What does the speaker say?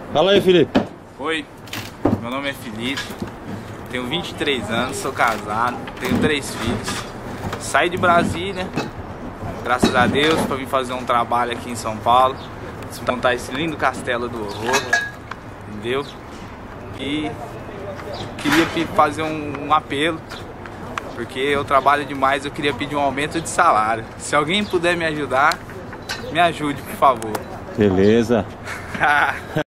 Fala aí, Felipe. Oi, meu nome é Felipe, tenho 23 anos, sou casado, tenho 3 filhos. Saí de Brasília, graças a Deus, para vir fazer um trabalho aqui em São Paulo, desmontar esse lindo castelo do horror, entendeu? E queria fazer um apelo, porque eu trabalho demais, eu queria pedir um aumento de salário. Se alguém puder me ajudar, me ajude, por favor. Beleza.